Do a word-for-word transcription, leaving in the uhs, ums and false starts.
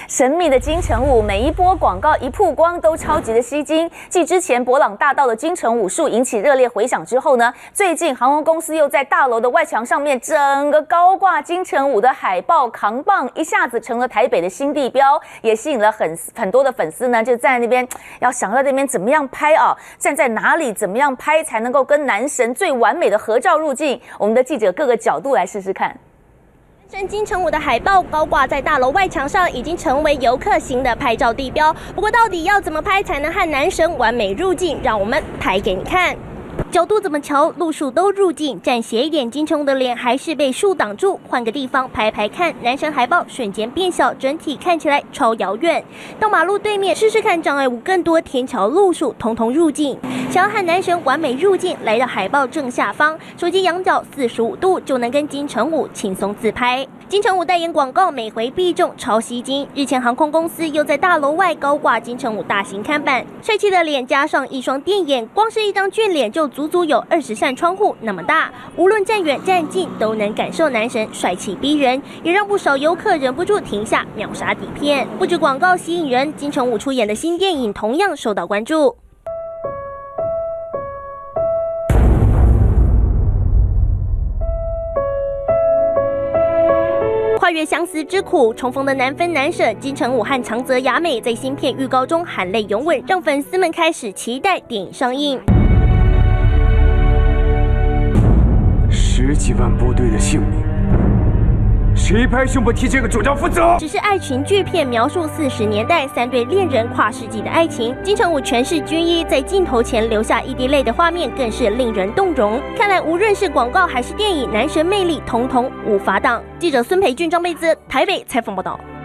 神秘的金城武，每一波广告一曝光都超级的吸睛。继之前博朗大道的金城武术引起热烈回响之后呢，最近航空公司又在大楼的外墙上面整个高挂金城武的海报扛棒，一下子成了台北的新地标，也吸引了很很多的粉丝呢，就站在那边要想到那边怎么样拍啊，站在哪里怎么样拍才能够跟男神最完美的合照入镜。我们的记者各个角度来试试看。 男金城武的海报高挂在大楼外墙上，已经成为游客型的拍照地标。不过，到底要怎么拍才能和男神完美入镜？让我们拍给你看。 角度怎么瞧，路树都入镜，站斜一点，金城武的脸还是被树挡住。换个地方拍拍看，男神海报瞬间变小，整体看起来超遥远。到马路对面试试看，障碍物更多，天桥、路树统统入镜。想要和男神完美入镜，来到海报正下方，手机仰角四十五度就能跟金城武轻松自拍。 金城武代言广告每回必中，超吸睛。日前航空公司又在大楼外高挂金城武大型看板，帅气的脸加上一双电眼，光是一张俊脸就足足有二十扇窗户那么大，无论站远站近都能感受男神帅气逼人，也让不少游客忍不住停下秒杀底片。不止广告吸引人，金城武出演的新电影同样受到关注。 跨越相思之苦，重逢的难分难舍。金城武和长泽雅美在新片预告中含泪拥吻，让粉丝们开始期待电影上映。 十几万部队的性命，谁拍胸脯替这个主角负责？ 只是爱情巨片，描述四十年代三对恋人跨世纪的爱情。金城武全是军医，在镜头前流下一滴泪的画面，更是令人动容。看来无论是广告还是电影，男神魅力统统无法挡。记者孙培俊、张贝姿台北采访报道。